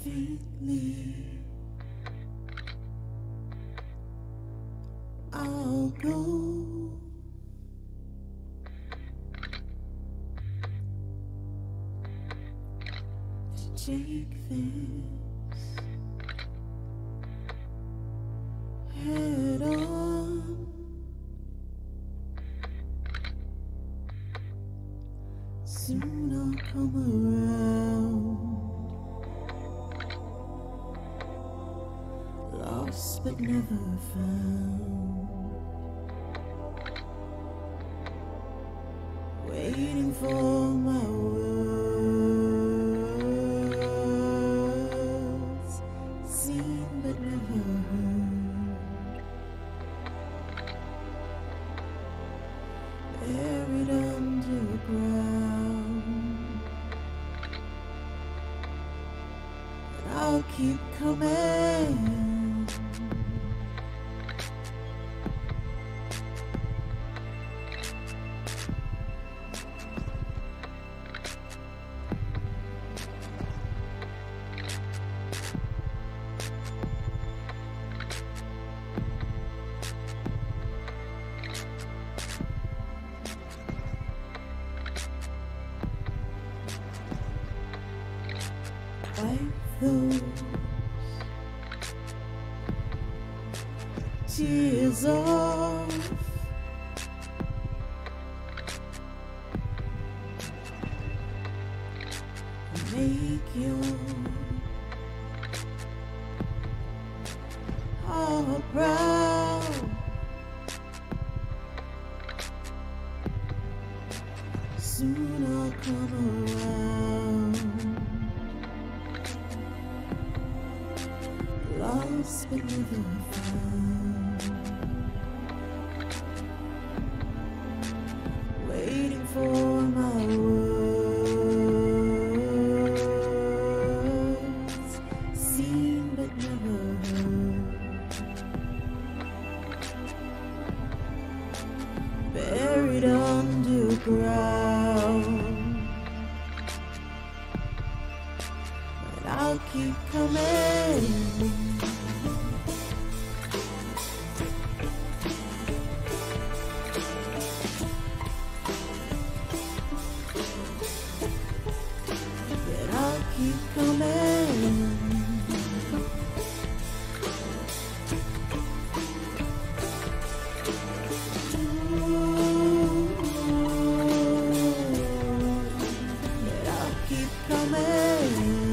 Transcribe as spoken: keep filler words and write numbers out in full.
faintly. I'll go. To take this head on. Soon I'll come around. Lost but never found. Waiting for my words, seen but never heard, buried underground. But I'll keep coming. Wipe those tears off. Make your heart proud. Soon I'll come around. Lost but never found. Waiting for my words, seen but never heard, buried underground. But I'll keep coming. Keep coming. Ooh, but I'll keep coming.